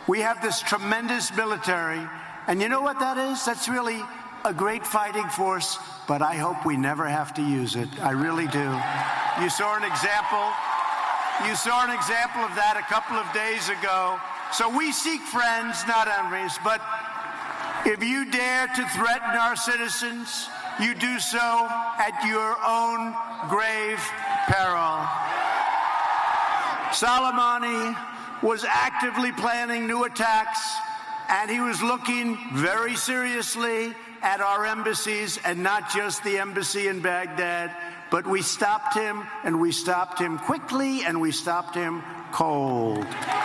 We have this tremendous military, and you know what that is? That's really a great fighting force, but I hope we never have to use it. I really do. You saw an example. You saw an example of that a couple of days ago. So we seek friends, not enemies, but if you dare to threaten our citizens, you do so at your own grave peril. Soleimani was actively planning new attacks, and he was looking very seriously at our embassies, and not just the embassy in Baghdad. But we stopped him, and we stopped him quickly, and we stopped him cold.